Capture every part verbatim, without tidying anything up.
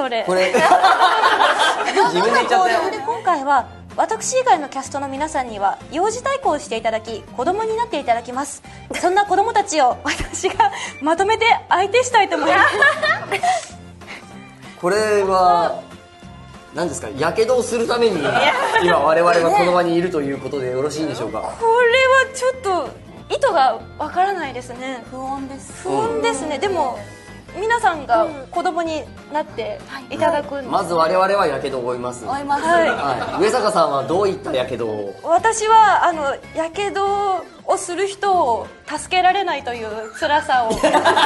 れこれ自分で言っちゃったよ。 今回は私以外のキャストの皆さんには幼児対抗をしていただき子供になっていただきます。そんな子供たちを私がまとめて相手したいと思いますこれは何ですか、やけどをするために今我々はこの場にいるということでよろしいんでしょうか。 これはちょっと意図がわからないですね。不穏です不穏ですね、うん、でも皆さんが子供になっていただくんです、ね、 まず我々はやけどを負います。 負います、はいはい、上坂さんはどういったやけどを。 私はあのやけどをする人を助けられないという辛さをみん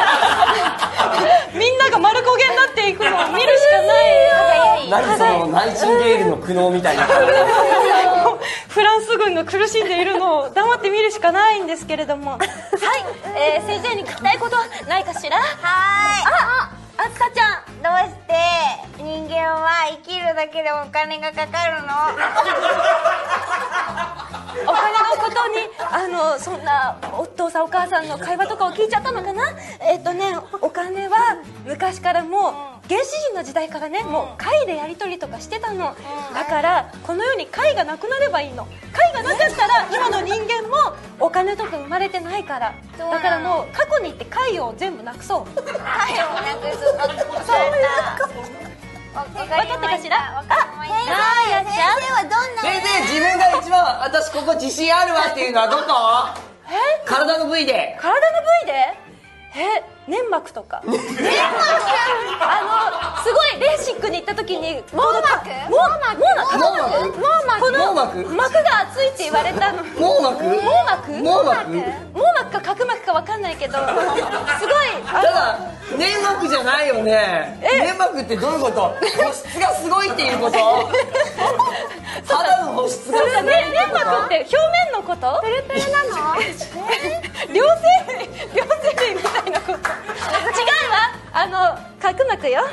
なが丸焦げになっていくのを見るしかない何そのナイチンゲールの苦悩みたいなフランス軍が苦しんでいるのを黙って見るしかないんですけれどもはい、えー、先生に聞きたいことはないかしら。はーい。ああつかちゃん、 どうして人間は生きるだけでお金がかかるの？ お金のことにあのそんなお父さんお母さんの会話とかを聞いちゃったのかな。えっとねお金は昔からもう原始人の時代からねもう貝でやり取りとかしてたの。だからこの世に貝がなくなればいいの。貝がなかったら今の人間もお金とか生まれてないから。だからもう過去に行って貝を全部なくそう。 貝をなくす。そういうこと。分かったかしら。あ、 先生はどんな。 先生、自分が一番私ここ自信あるわっていうのはどこ？ え？ 体の部位で。 体の部位で？え、粘膜とか。粘膜？あのすごいレーシックに行った時に網膜？ 網膜？網膜？ 網膜？ この網膜？ 膜が厚いって言われたの。 網膜？ 網膜？ 網膜？ 網膜か角膜かわかんないけど、すごいただ粘膜じゃないよね。粘膜ってどういうこと？保湿がすごいっていうこと？肌の保湿がすごいってこと？ 粘膜って表面のこと？ プルプルなの？ 両生類両生類みたいなこと。違うわ。あの角膜よ。はい、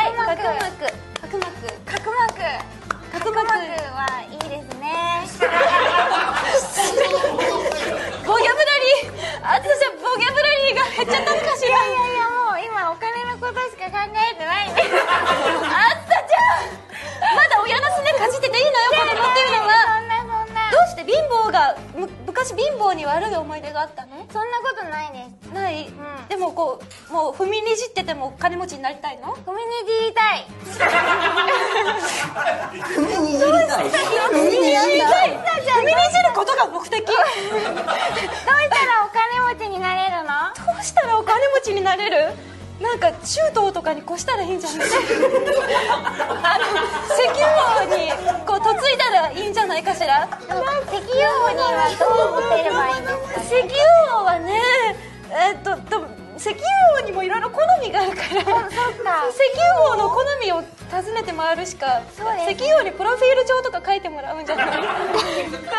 角膜角膜角膜角膜はいいですね。 ボキャブラリー、あつさちゃんボキャブラリーが減っちゃったのかしら。 いやいやいや、もう今お金のことしか考えてないんで。 あつさちゃんまだ親のすねかじってていいのよ子供っていうのは。 そんなそんな。 どうして貧乏がむ昔貧乏に悪い思い出があったの？ そんなことないです。 ない、うん、でもこうもう踏みにじってても金持ちになりたいの？ 踏みにじりたい。 踏みにじりたい。 踏みにじりたい。踏みにじることが目的。どうしたらお金持ちになれるの？ どうしたらお金持ちになれる？なんか中東とかに越したらいいんじゃない？あの石油王にこう嫁いだらいいんじゃないかしら。 石油王にはどうモテればいいんですか？ 石油王はね、えっとと石油王にもいろいろ好みがあるから、 そっか。 石油王の好みを尋ねて回るしか。 そうですね。 石油王にプロフィール帳とか書いてもらうんじゃない？書いた方がこれんです。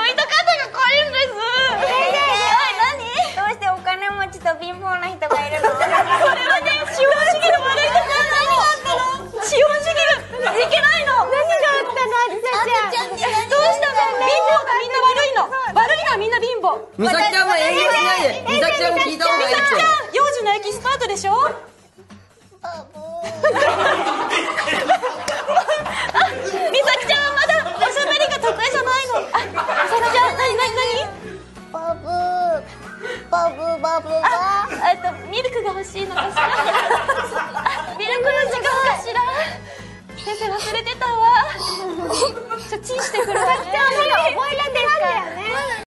先生、どうしてお金持ちと貧乏な人がいるの？ それはね、資本主義の悪いところなの。資本主義がいけないの。 何があったの？あつさちゃん。 どうしたの？貧乏がみんな悪いの。悪いのはみんな貧乏。 美咲ちゃんも営業しないで。美咲ちゃんも聞いた方がいいって。 美咲ちゃん、幼児のエキスパートでしょ？あ、美咲ちゃんはまだおしゃべりが得意じゃないの。あ、美咲ちゃん、なになになに？ バブーバブーバブーあ、えっとミルクが欲しいのかしら。あ、